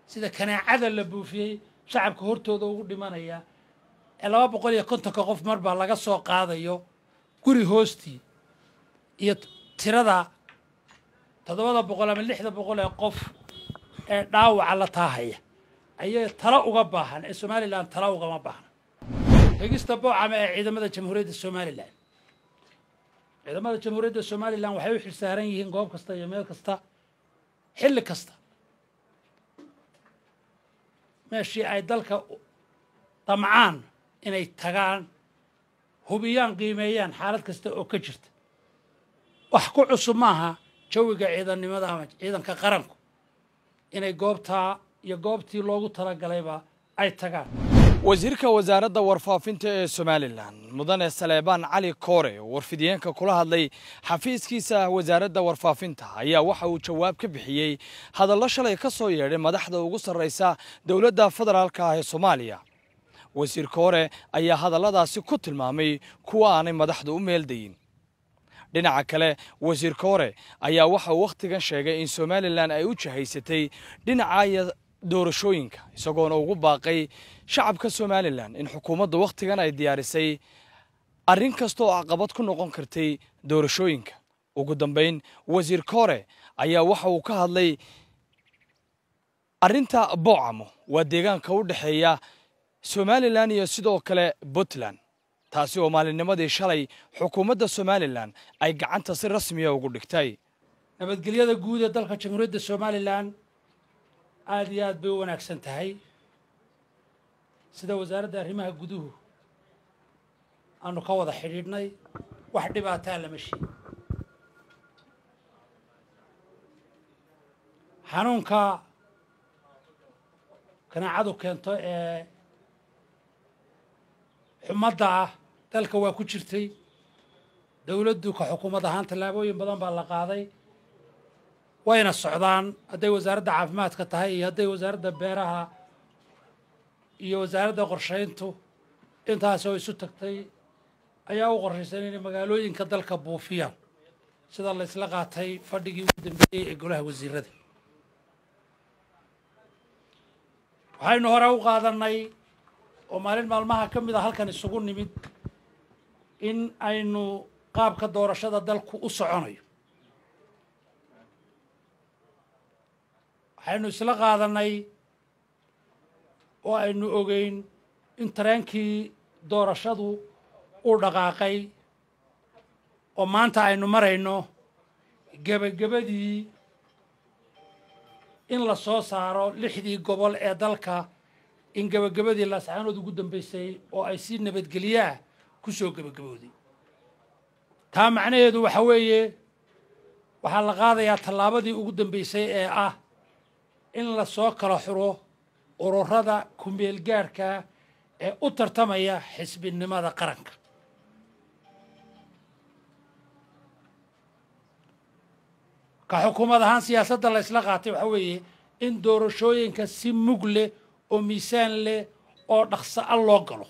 sida kanaacada la buufiyey shacabka hortooda ugu dhimanaya ee 250 qof mar baa laga soo qaadayo guri hoostii iyo tirada 700 ama 600 ee qof ee dhaawaca la taahaya ayay tala uga baahan ee Soomaaliland tala uga ma baahan hegista boocama ee ciidamada jamhuuriyadda Soomaaliland ciidamada jamhuuriyadda Soomaaliland waxay u xilsaaran yihiin goob kasta iyo meel kasta xilli kasta meeshii ay dalka damcaan inay tagaan hubiyaan qiimeeyaan xaalad kasta oo ka jirta wax ku cusub maaha jawiga ciidannimada ama ciidanka qaranku inay goobtaa iyo goobtii loogu talagalayba ay tagaan wasiirka wasaaradda warfaafinta ee Soomaaliland mudane Saleebaan Cali Koore warfidiyeenka kula hadlay xafiiskiisa wasaaradda warfaafinta ayaa waxa uu jawaab ka bixiyay hadallo shalay ka soo yeedhay madaxda ugu sarreysa dawladda federaalka ah ee Soomaaliya wasiir Koore ayaa hadalladaasi ku tilmaamay kuwa aanay madaxdu u meeldayin dhinaca kale wasiir Koore ayaa waxa uu waqtigan sheegay in Soomaaliland ay u jahaysatay dhinaca doorashooyinka isagoona ugu baaqay shacabka Soomaaliland in xukuumadda waqtigan ay diyaarisay arrin kasta oo caqabad ku noqon kartay doorashooyinka ugu dambeyn wasiir Koore ayaa waxa uu ka hadlay arrinta boocamo waa deegaanka u dhaxeeya Soomaaliland iyo sidoo kale Puntland taasi oo maalinnimadii shalay xukuumadda Soomaaliland ay gacanta si rasmi ah ugu dhigtay nabadgelyada guud ee dalka jamhuuriyadda Soomaaliland aad iyo aad bay u wanaagsan tahay sida wasaaradda arrimaha guduhu aanu ka wada xidhiidhnay wax dhibaataa lama sheegin xanuunka kanaacadu keento ee xumadda ah dalka waa ku jirtay dawladdu ka xukuumad ahaan tallaabooyin badan baa la qaaday wayna socdaan hadday wasaaradda caafimaadka tahay iyo hadday wasaaradda beeraha iyo wasaaradda qorshayntu intaas oo isu tagtay ayaa u qorshaysan inay magaalooyinka dalka buufiyaan sida la isla qaatay fadhigii ugu dambeeyey ee golaha wasiirada waxaynu hore u qaadanay oo maalin maalmaha ka mid a halkan isugu nimid in aynu qaabka doorashada dalku u soconayo waxaynu isla qaadanay oo aynu ogeyn in tareenkii doorashadu u dhaqaaqay oo maanta aynu marayno gebagabadii in la soo saaro 6dii gobol ee dalka in gebagabadii laascaanood ugu dambeysay oo ay si nabadgelyaa ku soo gebagabowday taa macnaheedu waxa weeye waxaa la qaadayaa tallaabadii ugu dambeysay ee ah in la soo kala xuro ururada kumeel gaarka ee u tartamaya xisbinimada qaranka ka xukuumad ahaan siyaasadda la isla qaatay waxa weeye in doorashooyinka si mug leh oo miisaan leh oo dhaqso ah loo galo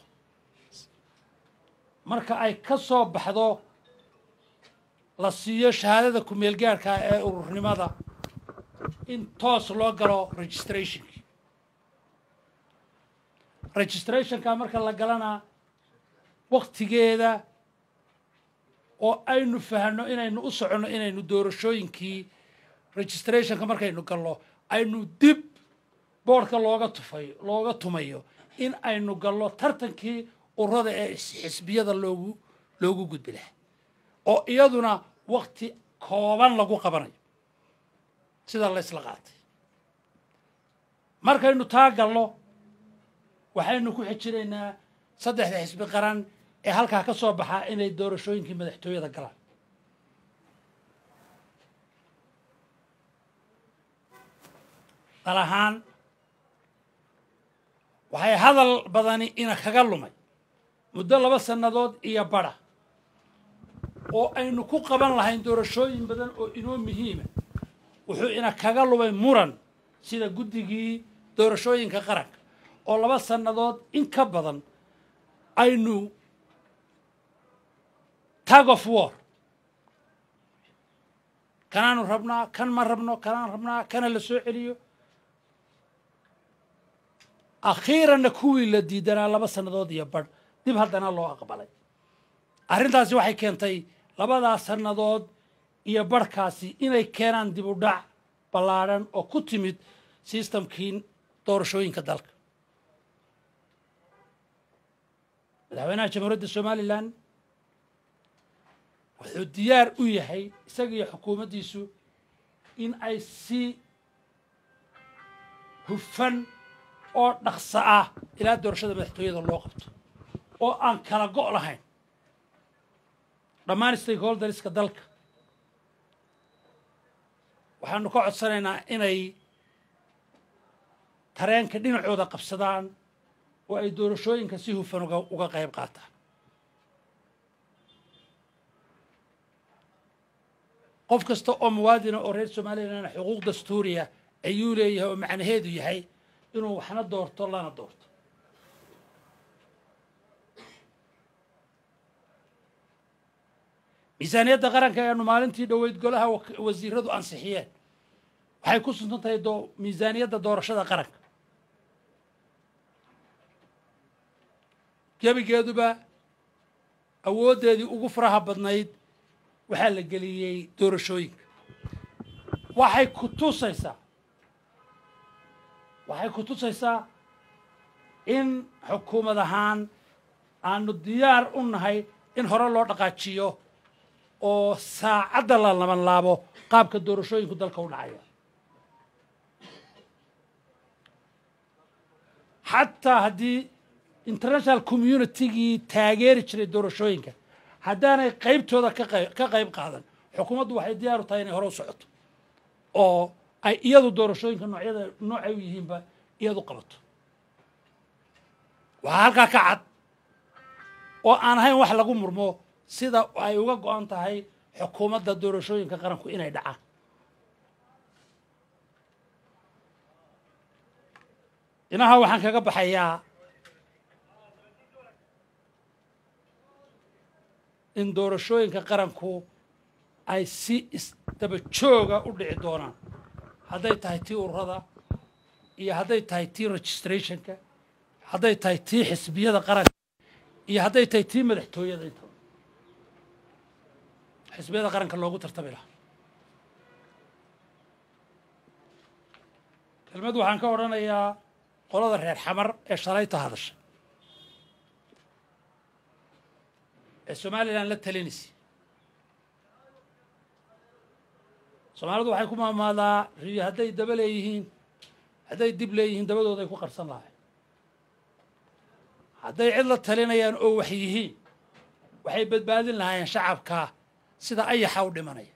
marka ay ka soo baxdo la siiyo shahaadada kumeel gaarka ee ururnimada in toos loo galo registrationka marka la galana waqtigeeda oo aynu fahanno inaynu u soconno inaynu doorashooyinkii registrationka markaynu galno aynu dib boorka looga tumayo in aynu galno tartankii ururada ee xisbiyada loogu gudbi lahaa oo iyaduna waqti kooban lagu qabanayo sida la isla qaatay markaynu taa galno waxaynu ku xijinaynaa 3 xisbi qaran ee halkaa ka soo baxaa inay doorashooyinkii madaxtooyada galaan dal ahaan waxay hadal badani ina kaga lumay muddo 2 sannadood iyo badha oo aynu ku qaban lahayn doorashooyin badan oo inoo muhiima wuxuu ina kaga lumay muran sida guddigii doorashooyinka qaranka oo 2 sannadood in ka badan aynu tag of war kanaanu rabnaa kan ma rabno kanaan rabnaa kana la soo celiyo akhiiranna kuwii la diidanaa 2 sannadood iyo badh dib haddana loo aqbalay arrintaasi waxay keentay 2 sannadood iyo badhkaasi inay keenaan dib u dhac ballaadhan oo ku timid sistamkii doorashooyinka dalka madaxweynaha jamhuuriyadda somalilan wuxuu diyaar u yahay isaga iyo xukuumaddiisu in ay si hufan oo dhaqso ah ilaa doorashada madaxtooyada loo qabto oo aan kala go' lahayn dhammaan stakeholderska dalka waxaanu ka codsanaynaa inay tareenka dhinacooda qabsadaan oo ay doorashooyinka si hufan uga qayb qaataan qof kasta oo muwaadina oo reer somalilan xuquuq dastuuriya ayuu leeyahay oo macnaheedu yahay inuu waxna doorto lana doorto miisaaniyadda qaranka eanu maalintii dhoweyd golaha wasiiradu ansixiyeen waxay ku suntan tahay miisaaniyadda doorashada qaranka gebigeeduba awooddeedii ugu faraha badnayd waxaa la geliyey doorashooyinka waxay ku tusaysaa in xukuumad ahaan aanu diyaar u nahay in hore loo dhaqaajiyo oo saacadda la laban laabo qaabka doorashooyinku dalka u dhacaya xataa haddii international communitygii taageeri jiray doorashooyinka haddaanay qaybtooda ka qayb qaadan xukuumaddu waxay diyaar u tahay inay hore u socoto oo ay iyadu doorashooyinka noocay u yihiinba iyadu qabato waxaa halkaa ka cad oo aan ahayn wax lagu murmo sida ay uga go-an tahay xukuumadda doorashooyinka qaranku inay dhacaan inaha waxaan kaga baxayaa in doorashooyinka qaranku ay si isdaba jooga u dhici doonaan hadday tahay tii ururada iyo hadday tahay tii registrationka hadday tahay tii xisbiyada qaranka iyo hadday tahay tii madaxtooyada intaba xisbiyada qaranka loogu tartami lahaa kelmad waxaan ka odhanayaa qolada reer xamar ee shalayta hadasha ee somalilan la talinaysa soomaalidu waxay ku maamaadaa riyo hadday daba leeyihiin hadday dib leeyihiin dabadooday ku qarsan lahay hadday cid la talinayaan oo wax yihiin waxay badbaadin lahaayeen shacabka sida ayaxa u dhimanaya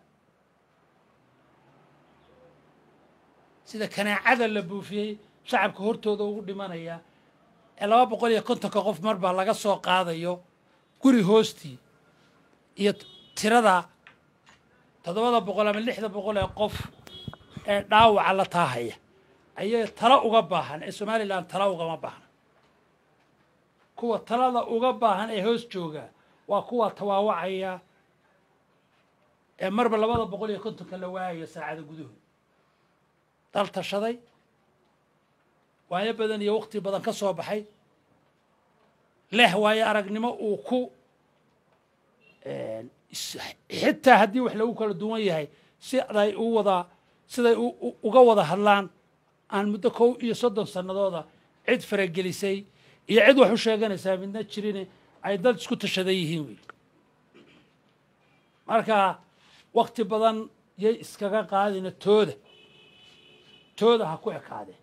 sida kanaacada la buufiyey shacabka hortooda ugu dhimanaya ee 250 qof mar baa laga soo qaadayo guri hoostii iyo tirada 700 ama 600 ee qof ee dhaawaca la taahaya ayay talo uga baahan ee somalilan talo ugama baahna kuwa talada uga baahan ee hoos jooga waa kuwa tawaawacaya ee marba 250 la waayo saacada gudahood dal tashaday waayo badan iyo waqti badan ka soo baxay leh waayo aragnimo uu ku xitaa haddii wax lagu kala duwan yahay siday uga wada hadlaan aan muddo 30 sannadooda cid faragelisay iyo cid wax u sheeganaysaa midna jirin ay dad isku tashaday yihiin wey marka waqti badan yay iskaga qaadina tooda ha ku ekaadeen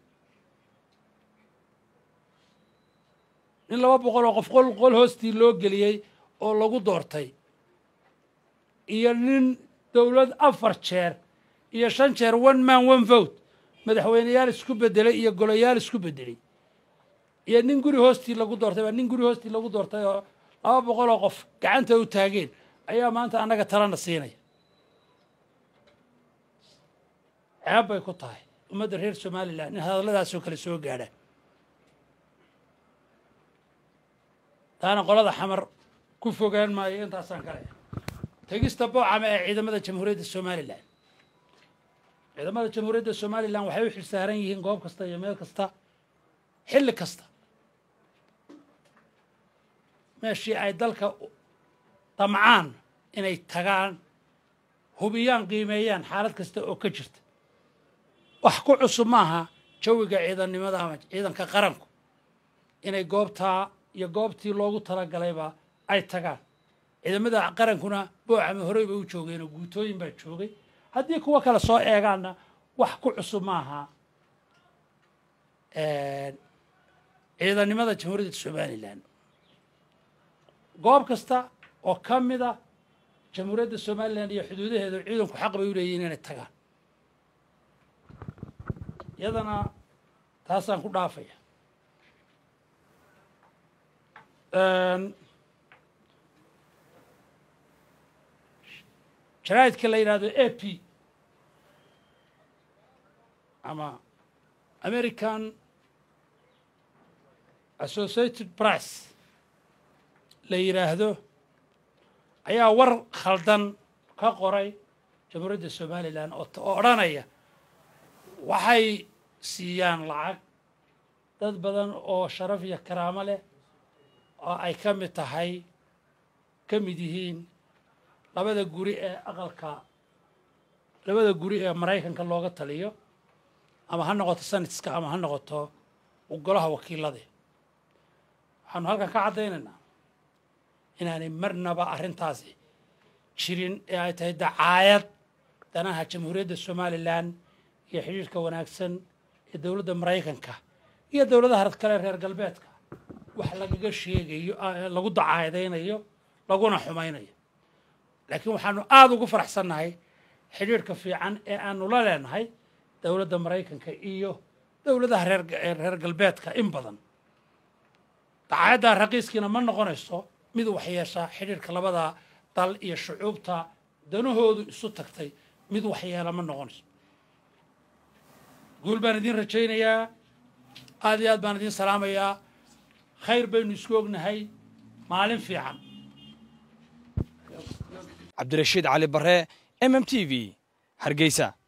in 200 oo qof qol hoostii loo geliyey oo lagu doortay iyo nin dawlad 4 jeer iyo 5 jeer 1 man 1 vote madaxweyneyaal isku bedelay iyo golayaal isku bedelay iyo nin guri hoostii lagu doortay nin guri hoostii lagu doortay oo 200 oo qof gacanta u taageen ayaa maanta anaga talana siinaya ceeb bay ku tahay ummadda reer somalilan in hadalladaas oo kale soo gaadhaan taana qolada xamar ku fogaan maayo intaasaan kale tegista boocama ee ciidamada jamhuuriyadda somalilan ciidamada jamhuuriyadda somalilan waxay u xilsaaran yihiin goob kasta iyo meel kasta xilli kasta meeshii ay dalka damcaan inay tagaan hubiyaan qiimeeyaan xaalad kasta oo ka jirta wax ku cusub maaha jawiga ciidannimada ama ciidanka qaranku inay goobtaa iyo goobtii loogu talagalayba ay tagaan ciidamada qarankuna boocama horey bay u joogeen oo guutooyin baa joogay haddii kuwa kale soo eegaanna wax ku cusub maaha ciidannimada jamhuuriyadda somalilan goob kasta oo ka mida jamhuuriyadda somalilan iyo xuduudaheeda ciidanku xaq bay u leeyihin inay tagaan iyadana taasaan ku dhaafaya jaraa'idka la yidhaahdo AP ama American Associated Press la yidhaahdo ayaa war khaldan ka qoray jamhuuriyadda somalilan oo odhanaya waxay siiyaan lacag dad badan oo sharaf iyo karaamo leh oo ay ka mid yihiin labada guri ee maraykanka looga taliyo ama ha noqoto sanadska ama ha noqoto golaha wakiilada waxaanu halkan ka caddaynaynaa inaanay marnaba arrintaasi jirin ee ay tahay dacaayad danaha jamhuuriyadda somalilan iyo xidhiirka wanaagsan ee dowladda maraykanka iyo dowladaha kale reer galbeedka wax lagaga sheegayo lagu dacaayadaynayo laguna xumaynayo laakiin waxaanu aada ugu faraxsannahay xidhiirka fiican ee aanu la leenahay dowladda maraykanka iyo dowladaha reer galbeedka in badan dacaayadda raqiiskiina ma noqonayso mid waxyeesha xidhiirka labada dal iyo shucuubta danahoodu isu tagtay mid waxyeela ma noqonayso guul baan idiin rajaynayaa aad iyo aad baan idiin salaamayaa khayr baynu isku ognahay maalin fiican cabdirashiid cali bare MM TV hargeysa